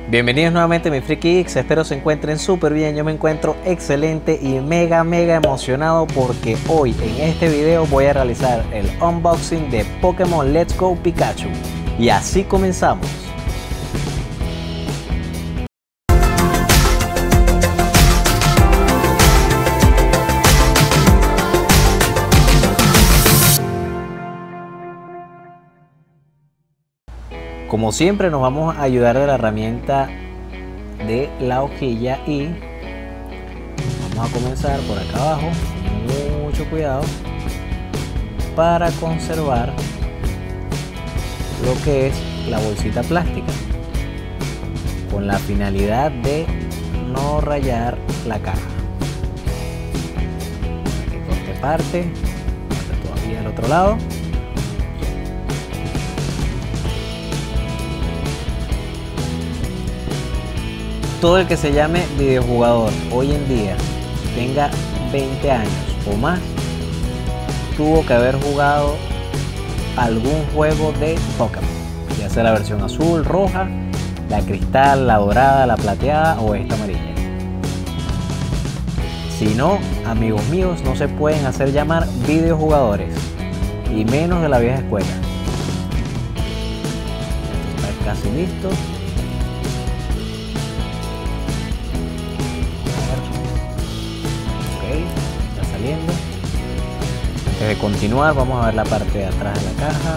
Bienvenidos nuevamente mis Freaky-Geeks, espero se encuentren súper bien. Yo me encuentro excelente y mega emocionado porque hoy en este video voy a realizar el unboxing de Pokémon Let's Go Pikachu. Y así comenzamos. Como siempre nos vamos a ayudar de la herramienta de la hojilla y vamos a comenzar por acá abajo, mucho cuidado para conservar lo que es la bolsita plástica con la finalidad de no rayar la caja. Aquí corte parte todavía al otro lado. Todo el que se llame videojugador hoy en día, tenga 20 años o más, tuvo que haber jugado algún juego de Pokémon, ya sea la versión azul, roja, la cristal, la dorada, la plateada o esta amarilla. Si no, amigos míos, no se pueden hacer llamar videojugadores, y menos de la vieja escuela. Esto está casi listo. Antes de continuar vamos a ver la parte de atrás de la caja,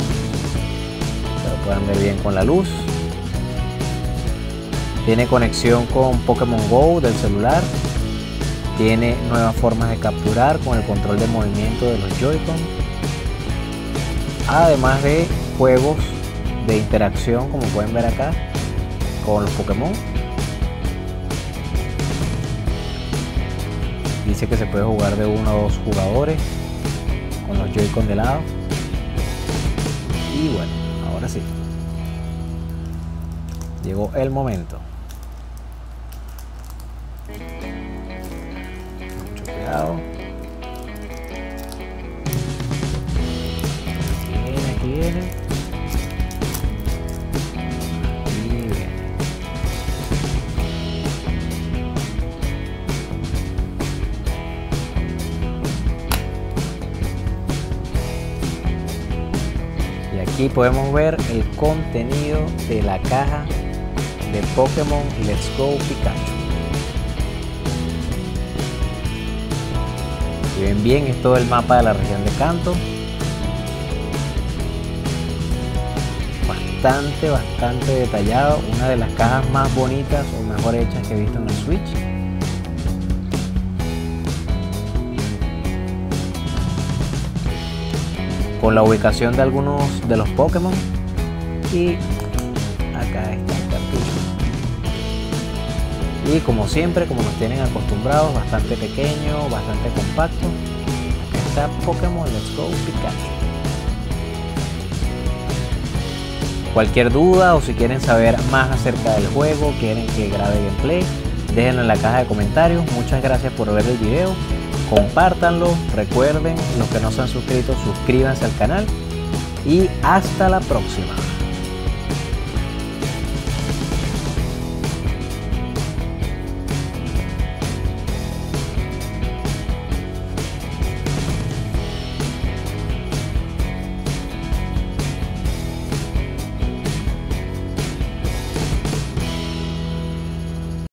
pero puedan ver bien con la luz. Tiene conexión con Pokémon Go del celular, tiene nuevas formas de capturar con el control de movimiento de los Joy-Con, además de juegos de interacción como pueden ver acá con los Pokémon. Dice que se puede jugar de 1 a 2 jugadores con los Joy-Con de lado. Y bueno, ahora sí, llegó el momento. Mucho cuidado. Aquí viene. Aquí podemos ver el contenido de la caja de Pokémon Let's Go Pikachu. Si ven bien, es todo el mapa de la región de Kanto. Bastante detallado. Una de las cajas más bonitas o mejor hechas que he visto en el Switch. Con la ubicación de algunos de los Pokémon y acá está el cartucho. Y como siempre, como nos tienen acostumbrados, bastante pequeño, bastante compacto. Acá está Pokémon Let's Go Pikachu. Cualquier duda o si quieren saber más acerca del juego, quieren que grabe gameplay, déjenlo en la caja de comentarios. Muchas gracias por ver el video. Compártanlo, recuerden, los que no se han suscrito, suscríbanse al canal y hasta la próxima.